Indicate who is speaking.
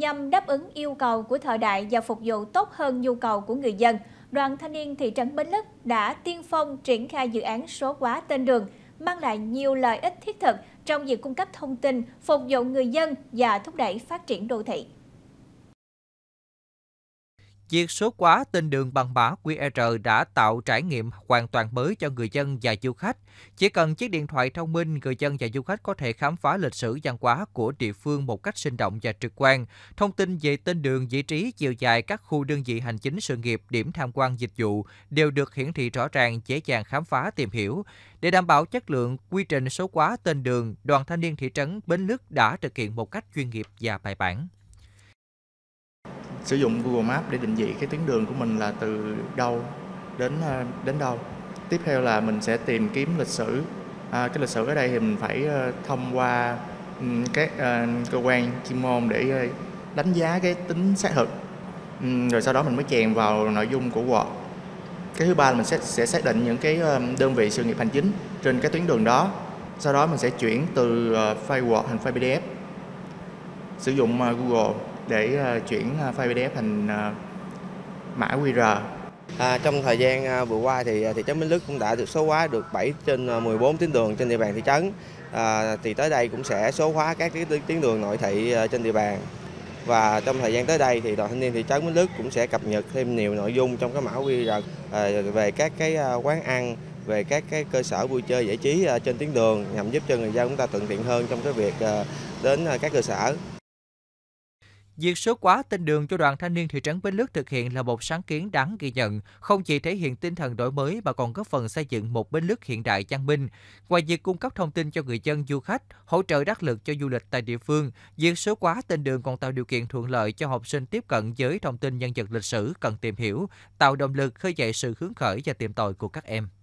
Speaker 1: Nhằm đáp ứng yêu cầu của thời đại và phục vụ tốt hơn nhu cầu của người dân, Đoàn Thanh niên thị trấn Bến Lức đã tiên phong triển khai dự án số hóa tên đường, mang lại nhiều lợi ích thiết thực trong việc cung cấp thông tin, phục vụ người dân và thúc đẩy phát triển đô thị.
Speaker 2: Việc số hóa tên đường bằng mã QR đã tạo trải nghiệm hoàn toàn mới cho người dân và du khách. Chỉ cần chiếc điện thoại thông minh, người dân và du khách có thể khám phá lịch sử văn hóa của địa phương một cách sinh động và trực quan. Thông tin về tên đường, vị trí, chiều dài, các khu đơn vị hành chính sự nghiệp, điểm tham quan dịch vụ đều được hiển thị rõ ràng, dễ dàng khám phá tìm hiểu. Để đảm bảo chất lượng quy trình số hóa tên đường, Đoàn Thanh niên thị trấn Bến Lức đã thực hiện một cách chuyên nghiệp và bài bản.
Speaker 3: Sử dụng Google Maps để định vị cái tuyến đường của mình là từ đâu đến đâu. Tiếp theo là mình sẽ tìm kiếm lịch sử. Cái lịch sử ở đây thì mình phải thông qua các cơ quan chuyên môn để đánh giá cái tính xác thực. Rồi sau đó mình mới chèn vào nội dung của Word. Cái thứ ba là mình sẽ xác định những cái đơn vị sự nghiệp hành chính trên cái tuyến đường đó. Sau đó mình sẽ chuyển từ file Word thành file PDF. Sử dụng Google để chuyển file PDF thành mã QR.
Speaker 4: Trong thời gian vừa qua thì thị trấn Bến Lức cũng đã được số hóa được 7 trên 14 tuyến đường trên địa bàn thị trấn. Thì tới đây cũng sẽ số hóa các tuyến đường nội thị trên địa bàn. Và trong thời gian tới đây thì Đoàn Thanh niên thị trấn Bến Lức cũng sẽ cập nhật thêm nhiều nội dung trong cái mã QR về các cái quán ăn, về các cái cơ sở vui chơi giải trí trên tuyến đường nhằm giúp cho người dân chúng ta thuận tiện hơn trong cái việc đến các cơ sở.
Speaker 2: Việc số hóa tên đường cho Đoàn Thanh niên thị trấn Bến Lức thực hiện là một sáng kiến đáng ghi nhận, không chỉ thể hiện tinh thần đổi mới mà còn góp phần xây dựng một Bến Lức hiện đại văn minh. Ngoài việc cung cấp thông tin cho người dân du khách, hỗ trợ đắc lực cho du lịch tại địa phương, việc số hóa tên đường còn tạo điều kiện thuận lợi cho học sinh tiếp cận với thông tin nhân vật lịch sử cần tìm hiểu, tạo động lực khơi dậy sự hứng khởi và tìm tòi của các em.